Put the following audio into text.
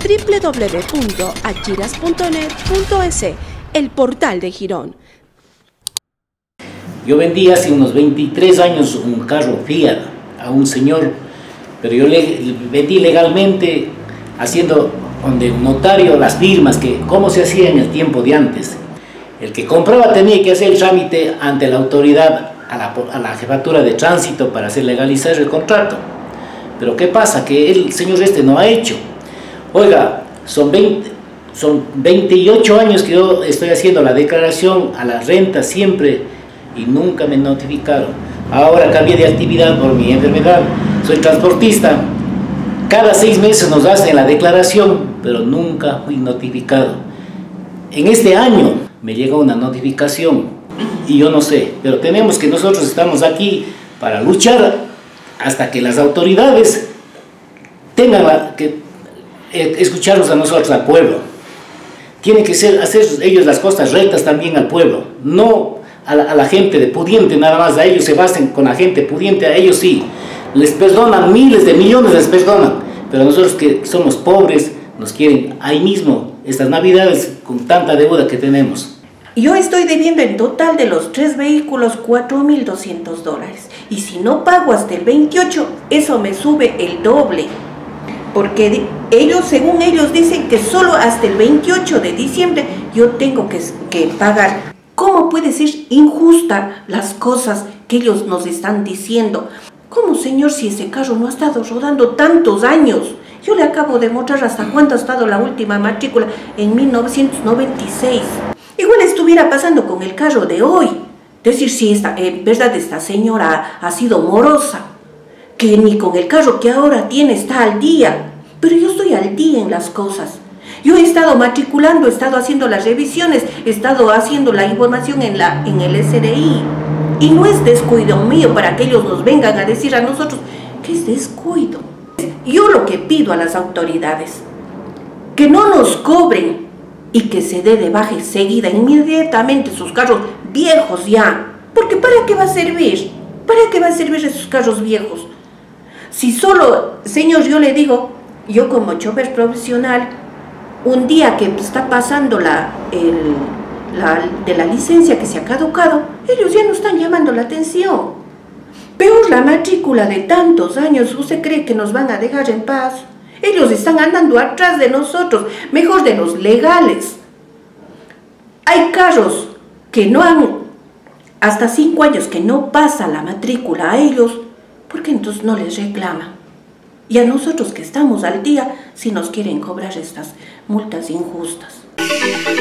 www.algiras.net.es, el portal de Girón. Yo vendí hace unos 23 años un carro Fiat a un señor, pero yo le vendí legalmente haciendo donde un notario las firmas, que como se hacía en el tiempo de antes. El que compraba tenía que hacer el trámite ante la autoridad, a la jefatura de tránsito para hacer legalizar el contrato. Pero ¿qué pasa? Que el señor este no ha hecho. Oiga, son 28 años que yo estoy haciendo la declaración a la renta siempre y nunca me notificaron. Ahora cambié de actividad por mi enfermedad, soy transportista. Cada 6 meses nos hacen la declaración, pero nunca fui notificado. En este año me llegó una notificación y yo no sé, pero nosotros estamos aquí para luchar hasta que las autoridades tengan que escucharnos a nosotros, al pueblo. Tienen que hacer ellos las cosas rectas también al pueblo, no a la gente de pudiente nada más. A ellos se basen con la gente pudiente, a ellos sí, les perdonan, miles de millones les perdonan, pero nosotros que somos pobres nos quieren ahí mismo, estas navidades con tanta deuda que tenemos. Yo estoy debiendo en total de los 3 vehículos $4.200, y si no pago hasta el 28, eso me sube el doble, porque según ellos dicen que solo hasta el 28 de diciembre yo tengo que pagar. ¿Cómo puede ser injusta las cosas que ellos nos están diciendo? ¿Cómo, señor, si ese carro no ha estado rodando tantos años? Yo le acabo de mostrar hasta cuánto ha estado la última matrícula, en 1996. Igual estuviera pasando con el carro de hoy. Decir si en verdad esta señora ha sido morosa, que ni con el carro que ahora tiene está al día. Pero yo estoy al día en las cosas. Yo he estado matriculando, he estado haciendo las revisiones, he estado haciendo la información en el SRI. Y no es descuido mío para que ellos nos vengan a decir a nosotros que es descuido. Yo lo que pido a las autoridades, que no nos cobren y que se dé de baja seguida, inmediatamente, sus carros viejos ya. Porque ¿para qué va a servir? ¿Para qué va a servir esos carros viejos? Si solo, señor, yo le digo, yo como chofer profesional, un día que está pasando de la licencia que se ha caducado, ellos ya no están llamando la atención. Peor la matrícula de tantos años, ¿usted cree que nos van a dejar en paz? Ellos están andando atrás de nosotros, mejor de los legales. Hay carros que no han, hasta 5 años que no pasa la matrícula a ellos, ¿por qué entonces no les reclama? Y a nosotros que estamos al día, si nos quieren cobrar estas multas injustas.